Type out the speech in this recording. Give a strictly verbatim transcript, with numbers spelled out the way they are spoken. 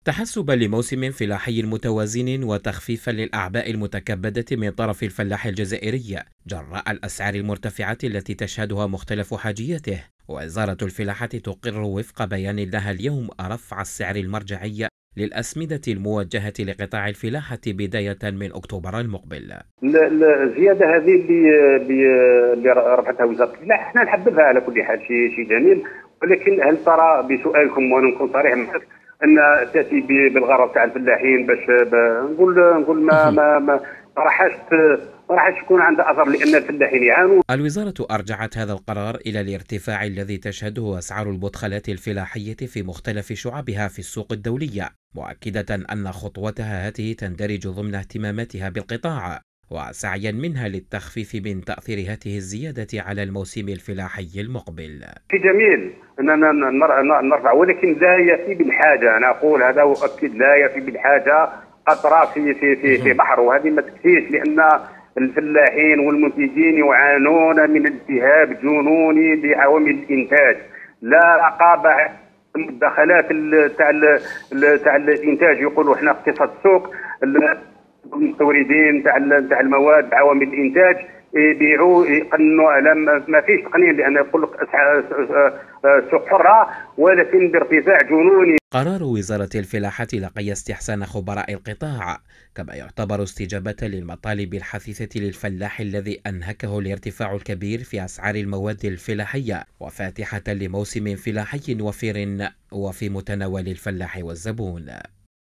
تحسبا لموسم فلاحي متوازن وتخفيفا للأعباء المتكبدة من طرف الفلاح الجزائري جراء الأسعار المرتفعة التي تشهدها مختلف حاجياته، وزارة الفلاحة تقر وفق بيان لها اليوم رفع السعر المرجعي للأسمدة الموجهة لقطاع الفلاحة بداية من أكتوبر المقبل. الزيادة هذه اللي اللي رفعتها وزارة الفلاحة احنا نحبذها على كل حال، شيء شيء جميل، ولكن هل ترى بسؤالكم وانا نكون صريح معك ان تاتي بالغرض تاع الفلاحين باش نقول نقول ما ما ما راحش ما راحش يكون عندها اثر، لان الفلاحين يعانوا. الوزارة ارجعت هذا القرار الى الارتفاع الذي تشهده اسعار المدخلات الفلاحية في مختلف شعبها في السوق الدولية، مؤكدة ان خطوتها هذه تندرج ضمن اهتماماتها بالقطاع وسعيا منها للتخفيف من تأثير هذه الزيادة على الموسم الفلاحي المقبل. في جميل أننا نرفع، ولكن لا يفي بالحاجة، أنا أقول هذا وأكد، لا يفي بالحاجة قطرة في في في في بحر، وهذه ما تكفيش، لأن الفلاحين والمنتجين يعانون من التهاب جنوني بعوامل الإنتاج، لا رقابة المدخلات تاع تاع الإنتاج. يقولوا احنا اقتصاد السوق، المستوردين تاع تاع المواد عوامل الانتاج يبيعوا يقنوا، ما فيش تقنين، لان يقول لك سوق حره ولكن بارتفاع جنوني. قرار وزارة الفلاحة لقي استحسان خبراء القطاع، كما يعتبر استجابة للمطالب الحثيثة للفلاح الذي أنهكه الارتفاع الكبير في أسعار المواد الفلاحية، وفاتحة لموسم فلاحي وفير وفي متناول الفلاح والزبون.